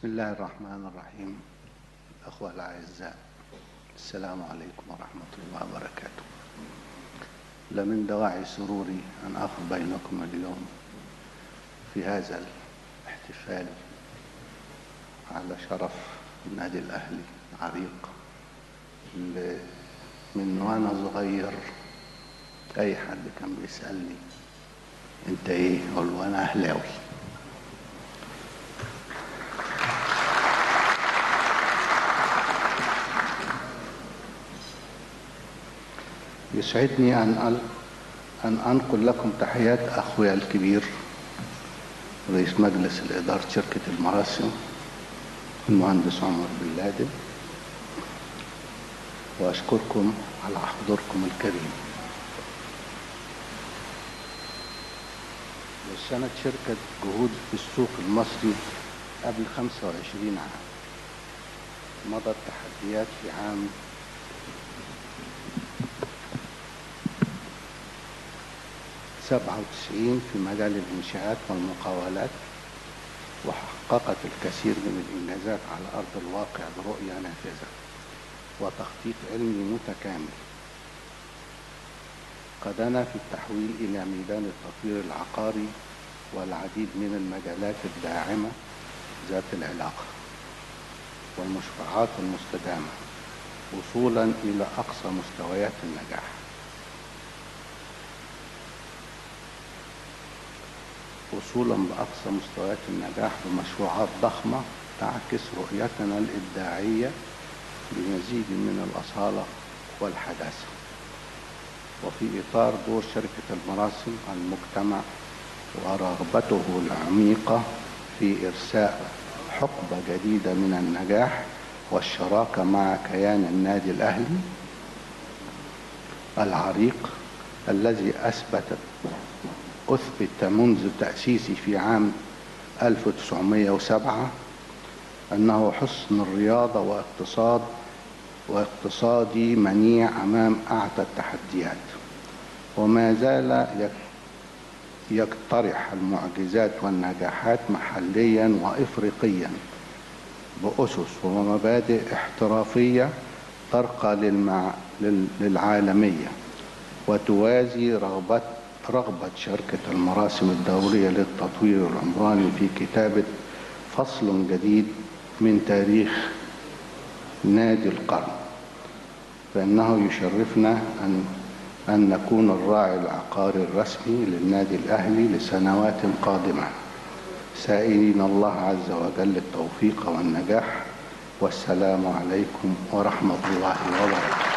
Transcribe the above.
بسم الله الرحمن الرحيم. الأخوة الأعزاء، السلام عليكم ورحمة الله وبركاته. لمن دواعي سروري أن أخذ بينكم اليوم في هذا الاحتفال على شرف النادي الأهلي العريق، من وأنا صغير أي حد كان بيسألني أنت إيه؟ أقول له أنا أهلاوي. يسعدني أن أنقل لكم تحيات أخويا الكبير رئيس مجلس الإدارة شركة المراسم المهندس عمر بن لادن، وأشكركم على حضوركم الكريم. وسنة شركة جهود في السوق المصري قبل 25 عام. مضت تحديات في عام 97 في مجال الإنشاءات والمقاولات، وحققت الكثير من الإنجازات على أرض الواقع برؤية نافذة وتخطيط علمي متكامل قادنا في التحويل إلى ميدان التطوير العقاري والعديد من المجالات الداعمة ذات العلاقة والمشروعات المستدامة، وصولا إلى أقصى مستويات النجاح. وصولا بأقصى مستويات النجاح بمشروعات ضخمة تعكس رؤيتنا الإبداعية بمزيد من الأصالة والحداثة، وفي إطار دور شركة المراسم المجتمع ورغبته العميقة في إرساء حقبة جديدة من النجاح والشراكة مع كيان النادي الأهلي العريق الذي أثبت منذ تأسيسه في عام 1907 أنه حصن الرياضة واقتصادي منيع أمام أعتى التحديات، وما زال يقترح المعجزات والنجاحات محليا وإفريقيا بأسس ومبادئ احترافية ترقى للعالمية وتوازي رغبة شركة المراسم الدولية للتطوير العمراني في كتابة فصل جديد من تاريخ نادي القرن. فإنه يشرفنا أن نكون الراعي العقاري الرسمي للنادي الأهلي لسنوات قادمة، سائلين الله عز وجل التوفيق والنجاح. والسلام عليكم ورحمة الله وبركاته.